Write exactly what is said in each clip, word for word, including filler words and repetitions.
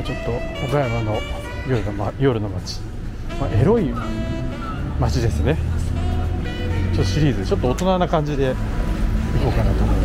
ちょっと岡山の夜の、ま、夜の街、まあ、エロい街ですね。ちょっとシリーズちょっと大人な感じで行こうかなと思います。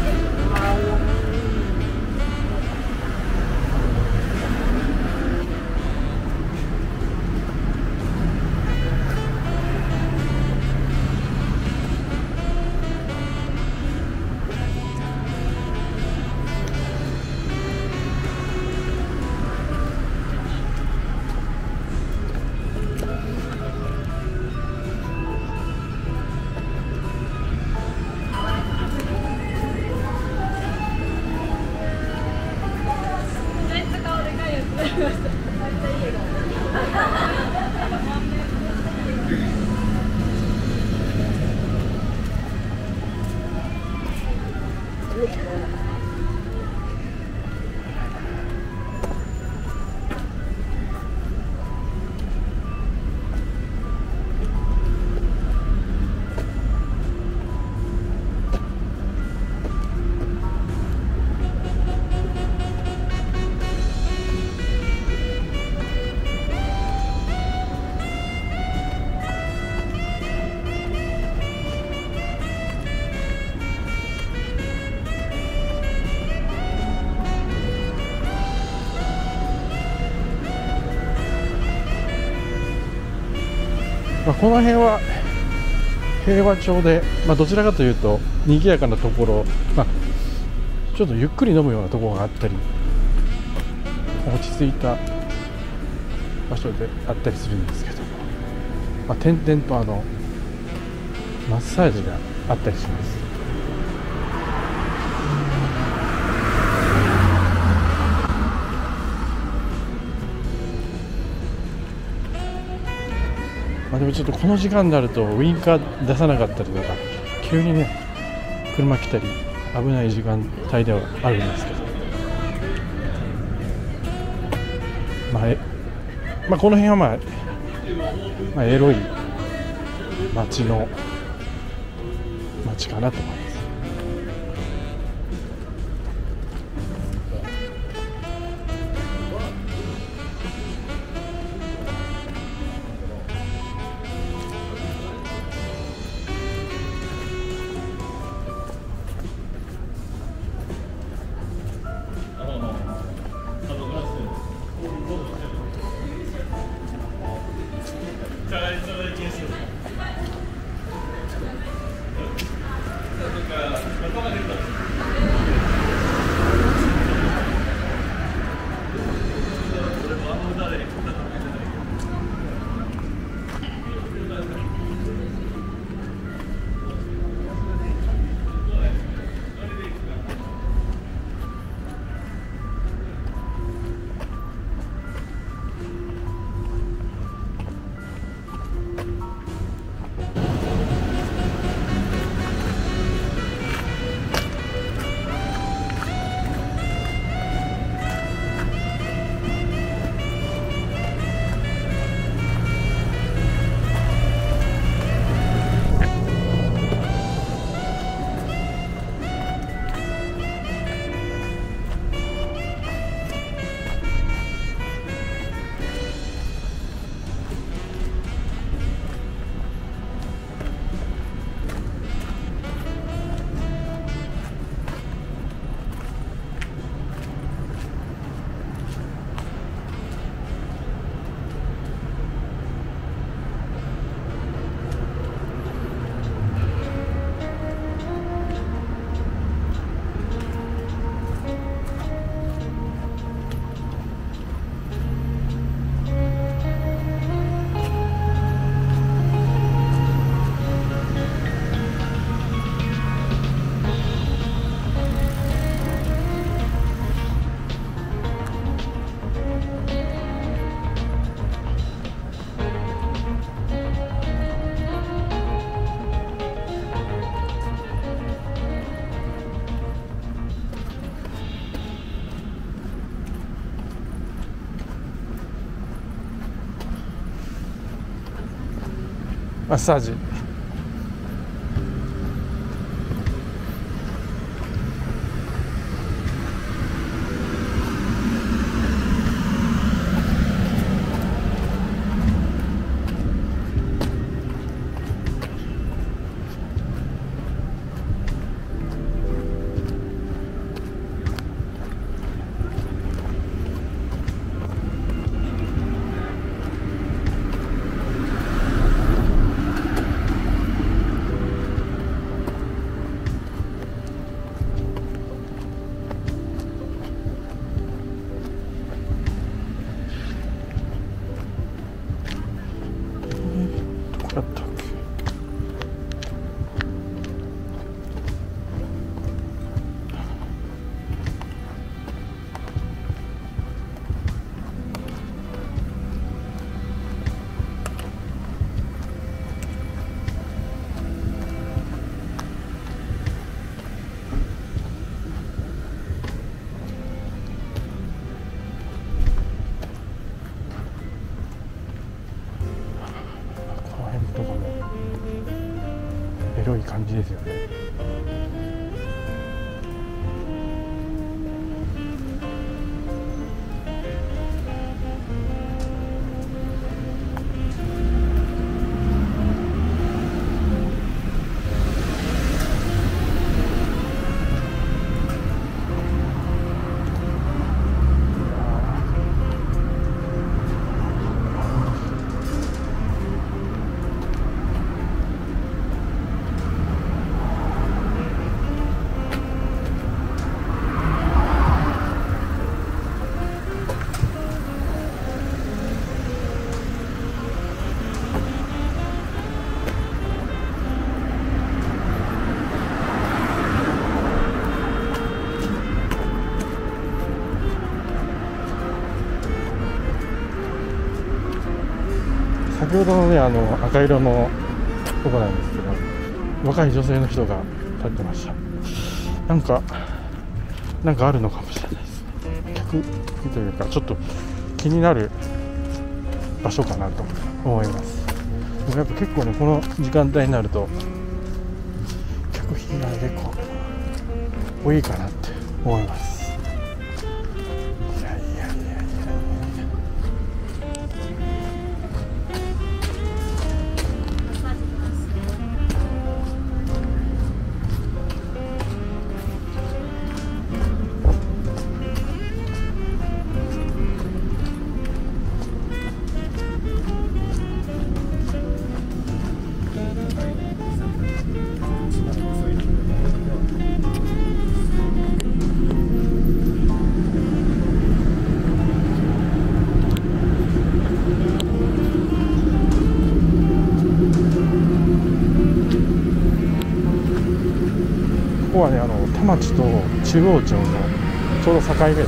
まあ、この辺は平和町で、まあ、どちらかというと賑やかなところ、まあ、ちょっとゆっくり飲むようなところがあったり落ち着いた場所であったりするんですけど、まあ、点々とあのマッサージがあったりします。まあでもちょっとこの時間になるとウインカー出さなかったりとか急にね車来たり危ない時間帯ではあるんですけど、まあ、えまあこの辺はまあ、まあ、エロい街の街かなと思います。マッサージ。 感じですよね。先ほどのね、あの赤色のとこなんですけど、若い女性の人が立ってました。なんかなんかあるのかもしれないですね。客というかちょっと気になる場所かなと思います。でもやっぱ結構ね、この時間帯になると客引きが結構多いかなって思います。いやいやいやいやいや、ここはね、あの田町と中央町のちょうど境目です。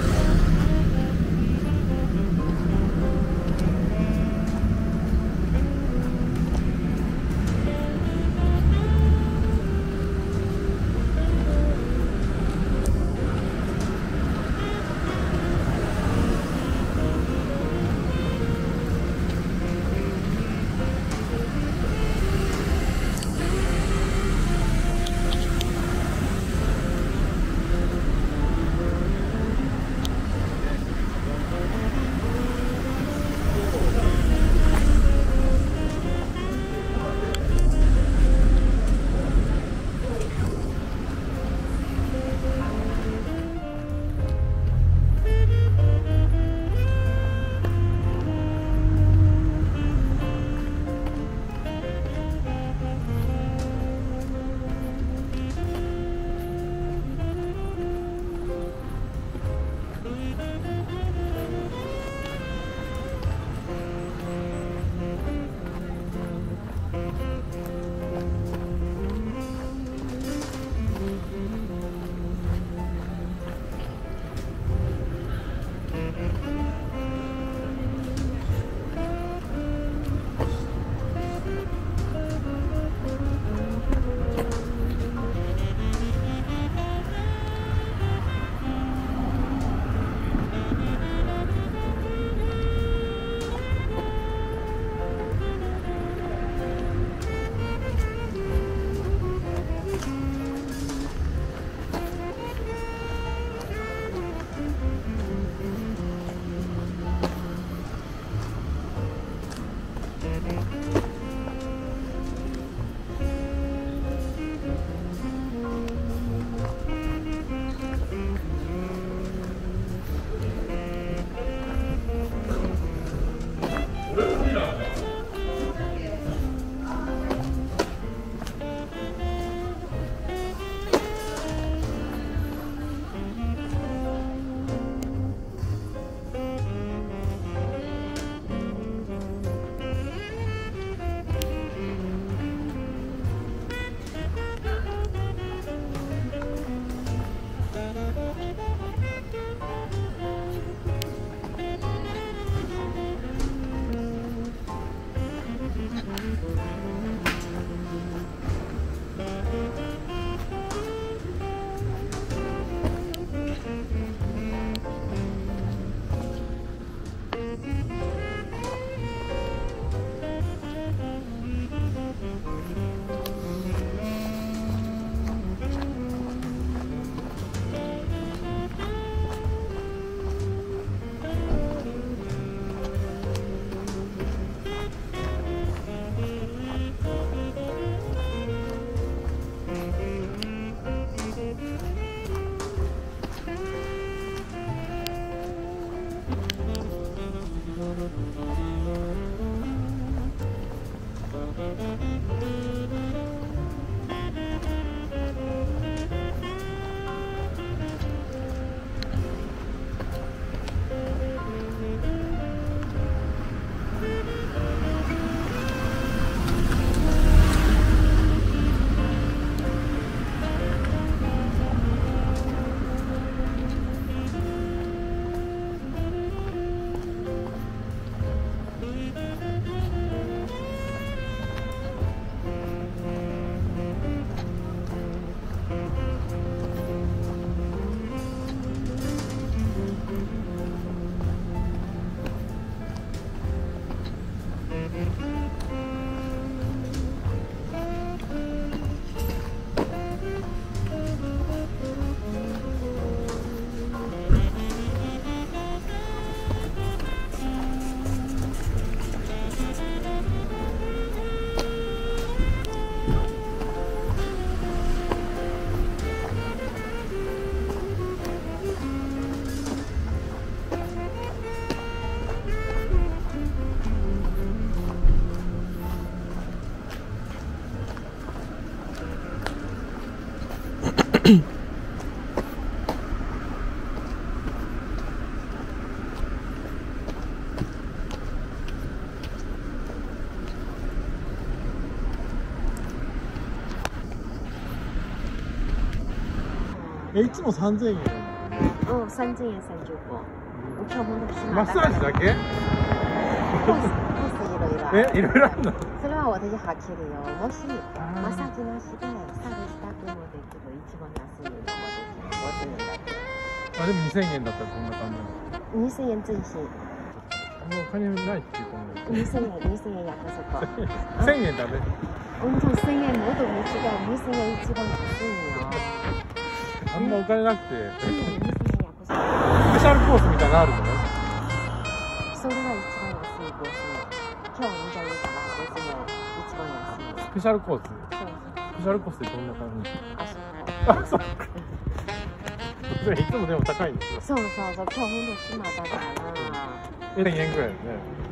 え、いつもさんぜんえん。 うん、さんぜんえんさんじゅうご。今日もマッサージだけ？ コース、コースいろいろある。 え、いろいろあるの？ それは私はっきりよ。もしマッサージなしでサービスだけもできる一番安いのもできる。ごせんえんだけ。 あ、でもにせんえんだったらこんな感じ。 にせんえん追伸。 もうお金ないっていうかもう。 にせんえん、にせんえん約束。 せんえんだね。 本当せんえんもっと違う。にせんえん一番安いよ。 あんまお金なくて。 にせんえん約束。 スペシャルコースみたいなのあるの？ それが一番安いごせんえん。今日みたいにからごせんえん一番安い。 スペシャルコース。 そうそう。 スペシャルコースってどんな感じ？ あ、そう。 あ、そうか。それいつもでも高いんですよ。 そうそうそう、今日ほんと暇だから。 せんえんぐらいだ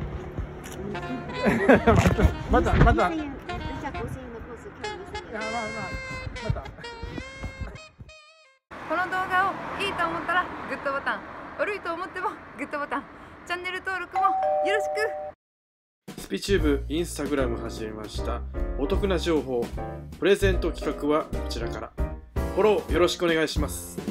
ね。また、また。 にせんえん、じゃあごせんえんのコース、今日にせんえん。 いや、まあまあ、また。 この動画をいいと思ったらグッドボタン、悪いと思ってもグッドボタン、チャンネル登録もよろしく。スピチューブインスタグラム始めました。お得な情報、プレゼント企画はこちらから。フォローよろしくお願いします。